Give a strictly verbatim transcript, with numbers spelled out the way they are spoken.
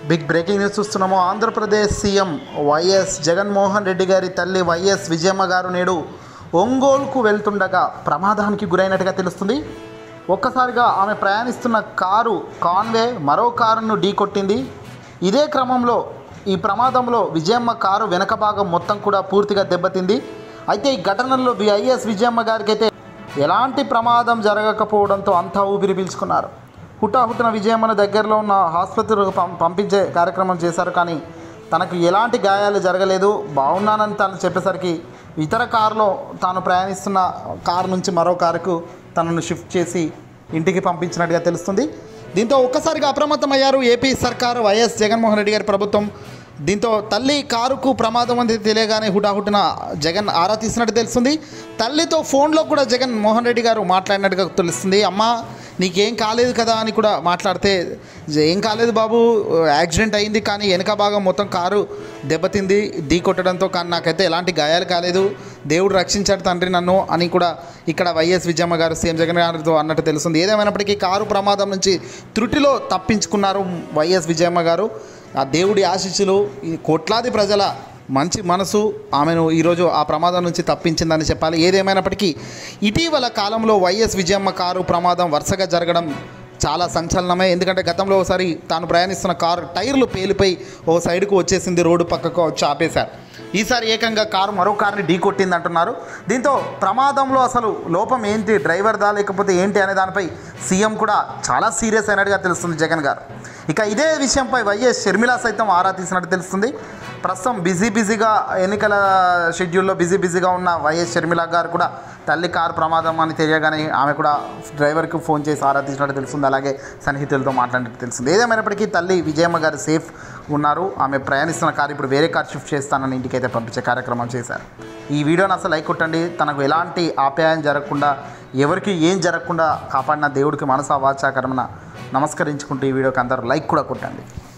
Big breaking news చూస్తున్నాము. Andhra Pradesh CM Y S Jaganmohan Reddy గారి తల్లి వైఎస్ విజయమ్మ గారు నేడు ఒంగోలుకు వెళ్తుండగా ప్రమాదానికి గురైనట్టుగా తెలుస్తుంది. ఒక్కసారిగా ఆమె ప్రయాణిస్తున్న కారు కాన్వే మరో కారును ఢీకొట్టింది. ఇదే క్రమంలో ఈ ప్రమాదంలో విజయమ్మ కారు వెనక భాగం మొత్తం కూడా పూర్తిగా దెబ్బతింది. అయితే ఈ ఘటనలో వైఎస్ విజయమ్మ గారికి అయితే ఎలాంటి ప్రమాదం జరగకపోవడంతో అంతా ఊపిరి పీల్చుకున్నారు. హుటాహుటిన విజయమ్మను దగ్గరలో ఉన్న ఆసుపత్రికి పంపించే కార్యక్రమం చేశారు. కానీ తనకు ఎలాంటి గాయాలు జరగలేదు, బాగున్నానని తను చెప్పేసరికి ఇతర కారులో తాను ప్రయాణిస్తున్న కారు నుంచి మరో కారుకు తనను షిఫ్ట్ చేసి ఇంటికి పంపించినట్టుగా తెలుస్తుంది. దీంతో ఒక్కసారిగా అప్రమత్తమయ్యారు ఏపీ సర్కారు, వైఎస్ జగన్మోహన్ రెడ్డి గారి ప్రభుత్వం. దీంతో తల్లి కారుకు ప్రమాదం అని తెలియగానే హుటాహుటిన జగన్ ఆరా తీసినట్టు తెలుస్తుంది. తల్లితో ఫోన్లో కూడా జగన్ మోహన్ రెడ్డి గారు మాట్లాడినట్టుగా తెలుస్తుంది. అమ్మ నీకేం కాలేదు కదా అని కూడా మాట్లాడితే, ఏం కాలేదు బాబు, యాక్సిడెంట్ అయింది కానీ వెనక భాగం మొత్తం కారు దెబ్బతింది ఢీ కొట్టడంతో, కానీ నాకైతే ఎలాంటి గాయాలు కాలేదు, దేవుడు రక్షించాడు తండ్రి నన్ను అని కూడా ఇక్కడ వైఎస్ విజయమ్మ గారు సీఎం జగన్ గారితో అన్నట్టు తెలుస్తుంది. ఏదేమైనప్పటికీ కారు ప్రమాదం నుంచి త్రుటిలో తప్పించుకున్నారు వైఎస్ విజయమ్మ గారు. ఆ దేవుడి ఆశీస్సులు, ఈ కోట్లాది ప్రజల మంచి మనసు ఆమెను ఈరోజు ఆ ప్రమాదం నుంచి తప్పించిందని చెప్పాలి. ఏదేమైనప్పటికీ ఇటీవల కాలంలో వైఎస్ విజయమ్మ కారు ప్రమాదం వరుసగా జరగడం చాలా సంచలనమే. ఎందుకంటే గతంలో ఒకసారి తాను ప్రయాణిస్తున్న కారు టైర్లు పేలిపోయి ఓ సైడ్కు వచ్చేసింది, రోడ్డు పక్కకు వచ్చి ఆపేశారు. ఈసారి ఏకంగా కారు మరో కారుని ఢీ కొట్టింది అంటున్నారు. దీంతో ప్రమాదంలో అసలు లోపం ఏంటి, డ్రైవర్దా లేకపోతే ఏంటి అనే దానిపై సీఎం కూడా చాలా సీరియస్ అయినట్టుగా తెలుస్తుంది జగన్ గారు. ఇక ఇదే విషయంపై వైఎస్ షర్మిల సైతం ఆరా తీసినట్టు తెలుస్తుంది. ప్రస్తుతం బిజీ బిజీగా ఎన్నికల షెడ్యూల్లో బిజీ బిజీగా ఉన్న వైఎస్ షర్మిల గారు కూడా తల్లి కారు ప్రమాదం అని తెలియగానే ఆమె కూడా డ్రైవర్కి ఫోన్ చేసి ఆరా తీసినట్టు తెలుస్తుంది. అలాగే సన్నిహితులతో మాట్లాడినట్టు తెలుస్తుంది. ఏదేమైనప్పటికీ తల్లి విజయమ్మ గారు సేఫ్ ఉన్నారు. ఆమె ప్రయాణిస్తున్న కారు ఇప్పుడు వేరే కారు షిఫ్ట్ చేస్తానని ఇంటికి అయితే పంపించే కార్యక్రమం చేశారు. ఈ వీడియోని అసలు లైక్ కొట్టండి. తనకు ఎలాంటి ఆప్యాయం జరగకుండా, ఎవరికి ఏం జరగకుండా కాపాడిన దేవుడికి మనసా వాచా కర్మన నమస్కరించుకుంటూ ఈ వీడియోకి అందరూ లైక్ కూడా కొట్టండి.